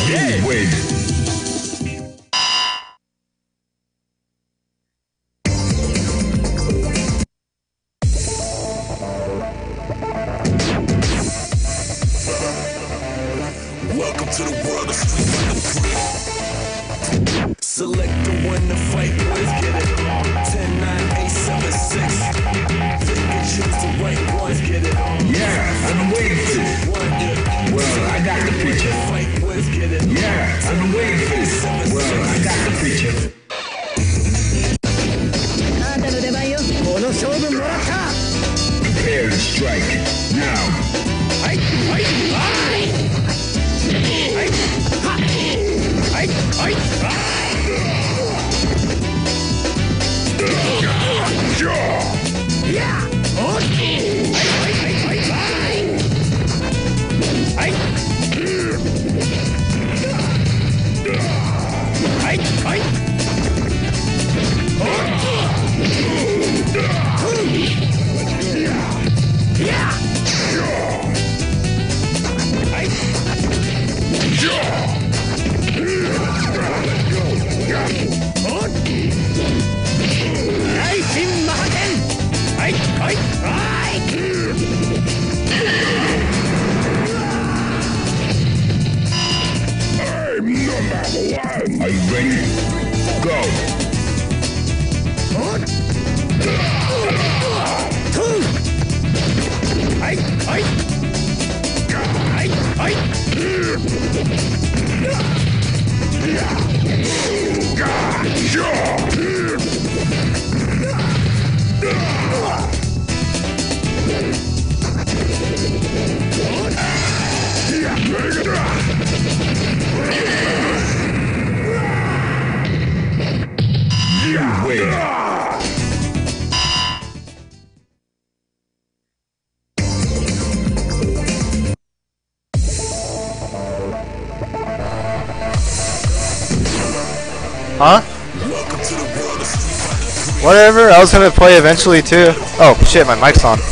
You win. Welcome to the world of Street Fighter 3. Select the one to fight, boys, get it. 10, 9, 8, 7, 6. Think and choose the right ones, get it. Yeah, I've been waiting for this. Well, I got the picture. Fight, boys, get it. Yeah, I've been waiting for this. Well, I got the picture. Prepare to strike. Now. Are you ready? Go! You win. Huh? Whatever, I was gonna play eventually too. Oh shit, my mic's on.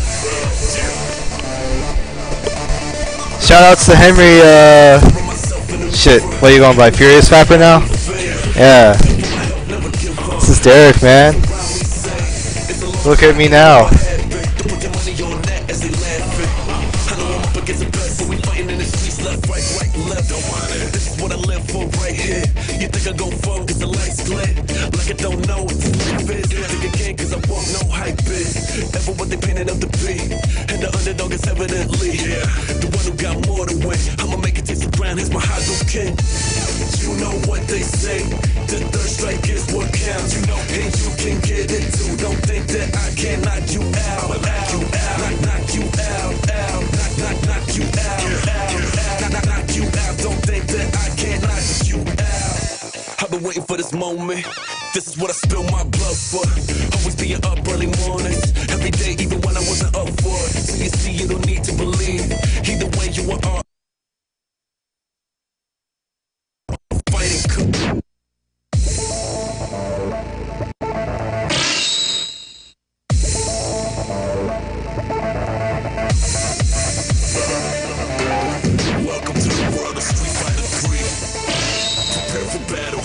Shoutouts to Henry, shit, what are you going by? Furious Rapper now? Yeah. This is Derek, man. Look at me now. You think I go fuck cause the lights glint like I don't know what this life is. Think again cause I walk no hype is ever what they painted up to be. And the underdog is evidently the one who got more to win. I'ma make it taste the ground, here's my high king. You know what they say, the third strike is what counts. You know, and you can get it too. Don't think that I can knock you out, knock you out, knock you out, knock you out, knock you out. Don't think that I can knock you out. I've been waiting for this moment. This is what I spill my blood for. Always being up early mornings, every day, even when I wasn't up for it. So you see, you don't need to believe. Either way, you are fighting cool. Welcome to the world of Street Fighter 3. Prepare for battle.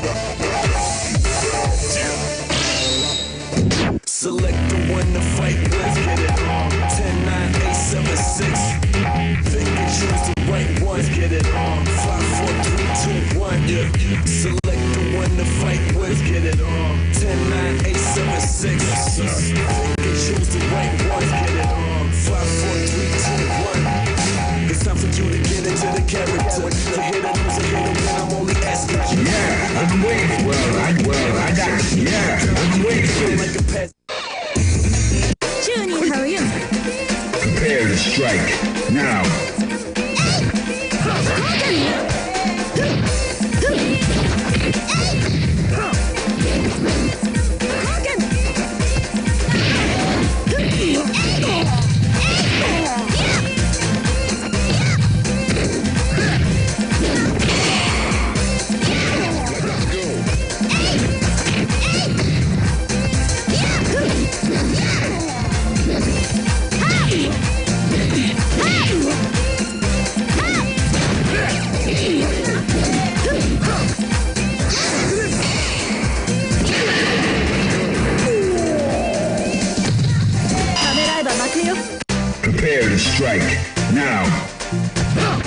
Select the one to fight, let's get it. 10, 9, 8, 7, 6. Think and choose the right ones, get it. 5, 4, 3, 2, 1. Select the one to fight, let's get it. 10, 9, 8, 7, 6. Think and choose the right ones, get it. 5, 4, 3, 2, 1. It's time for you to get into the character. To hit a loser, hit a win, I'm only asking you. Yeah, I've been waiting. Well, I got it. Yeah, I've been waiting for this. Like a past. Prepare to strike. Now.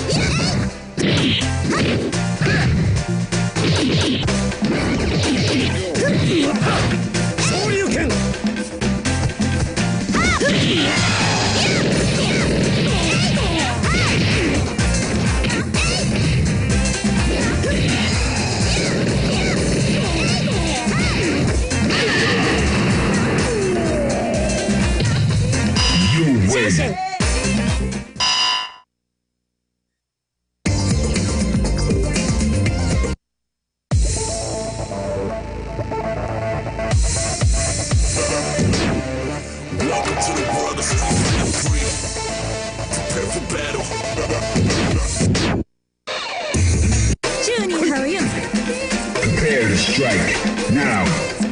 Prepare to strike now.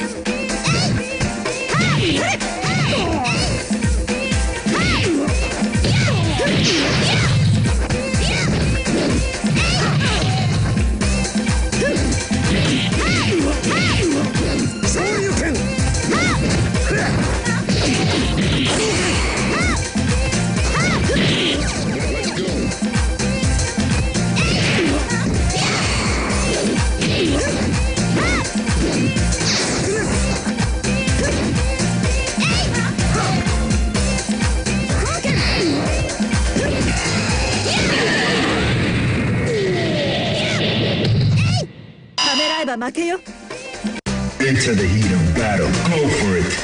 Into the heat of battle. Go for it.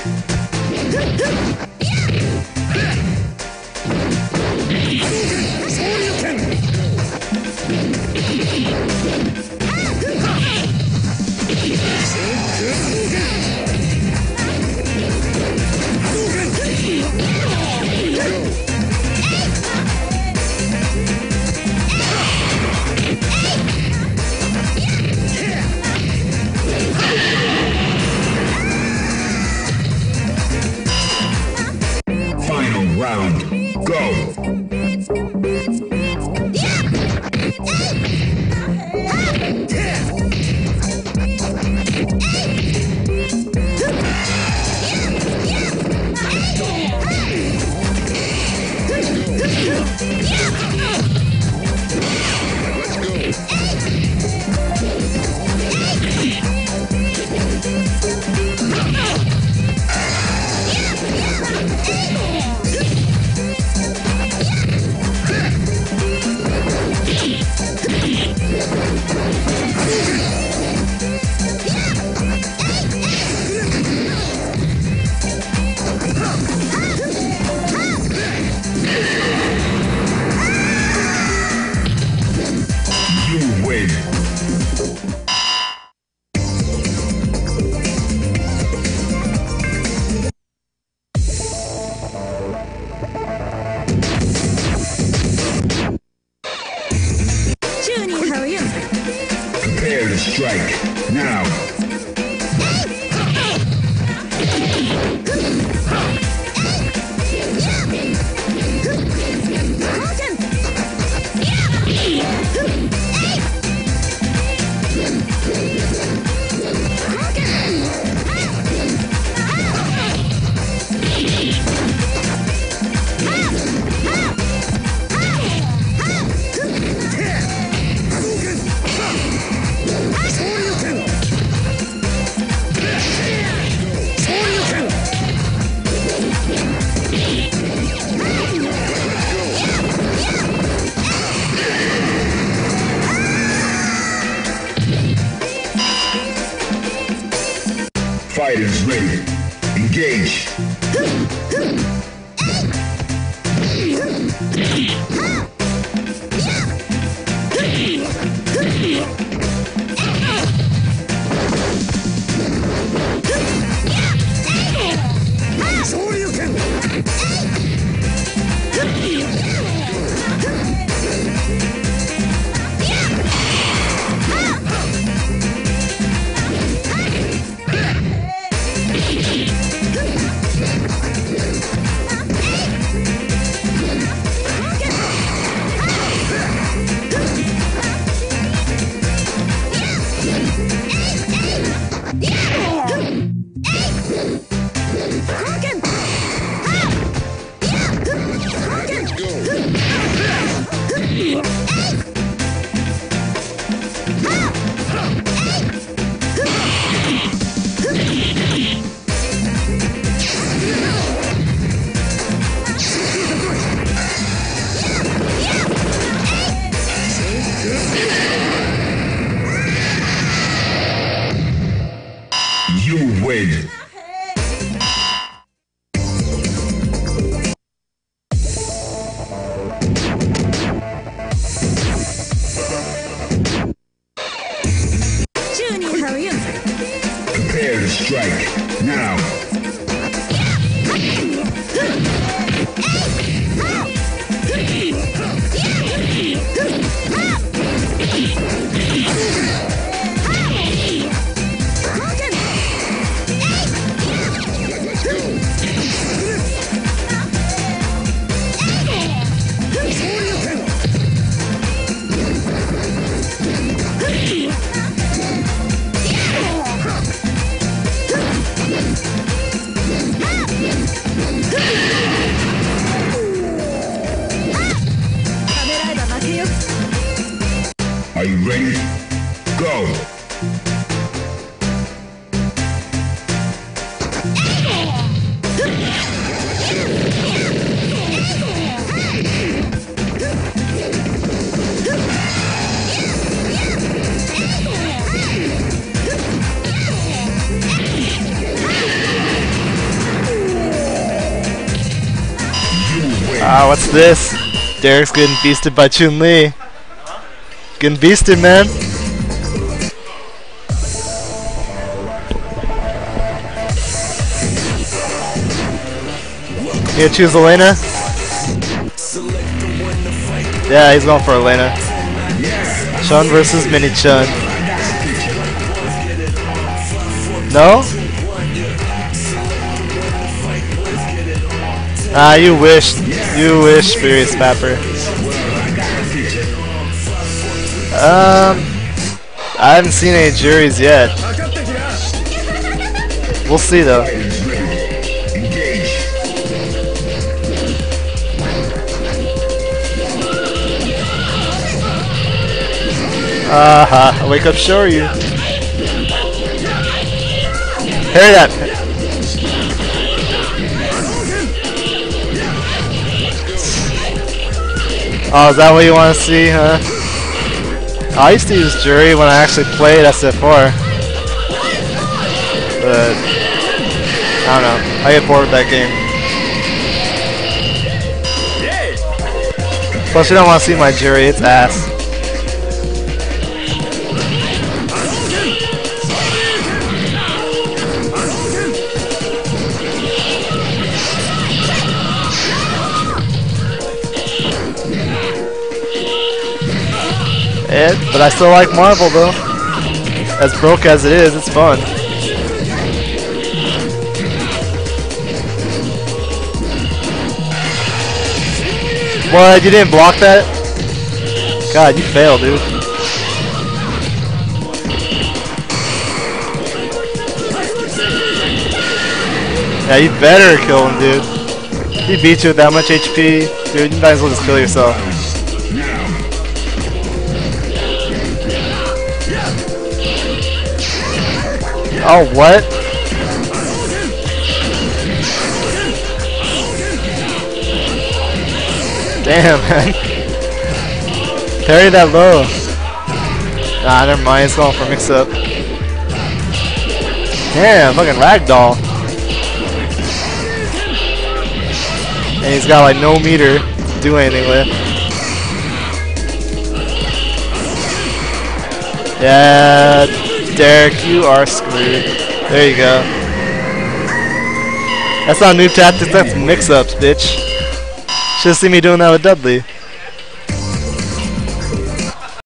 Round, go! Prepare to strike now. Fighters ready. Engage. You win. Prepare to strike now. Are you ready? Go! Ah, what's this? Derek's getting beasted by Chun-Li. Getting beasted, man. You gonna choose Elena? Yeah, he's going for Elena. Chun versus Mini Chun. No? Ah, you wish, Furious Pepper. I haven't seen any juries yet. We'll see though. Aha, wake up Shoryu. Hear that? Oh, is that what you want to see, huh? I used to use jury when I actually played SF4. But I don't know. I get bored with that game. Plus you don't want to see my jury, it's ass. But I still like Marvel though. As broke as it is, it's fun. What? You didn't block that? God, you failed, dude. Yeah, you better kill him, dude. He beat you with that much HP, dude. You might as well just kill yourself. Oh, what? Damn, man. Parry that low. Nah, never mind. It's going for mix-up. Damn, fucking ragdoll. And he's got like no meter to do anything with. Yeah, Derek, you are screwed. There you go. That's not new tactics, that's mix-ups, bitch. Should've seen me doing that with Dudley.